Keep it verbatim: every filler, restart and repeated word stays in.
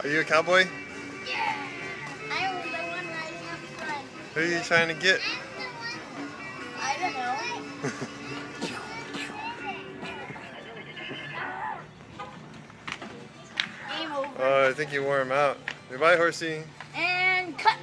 Are you a cowboy? Yeah. I was the one riding up front. Who are you trying to get? I don't know. Game over. Oh, I think you wore him out. Goodbye, horsey. And cut.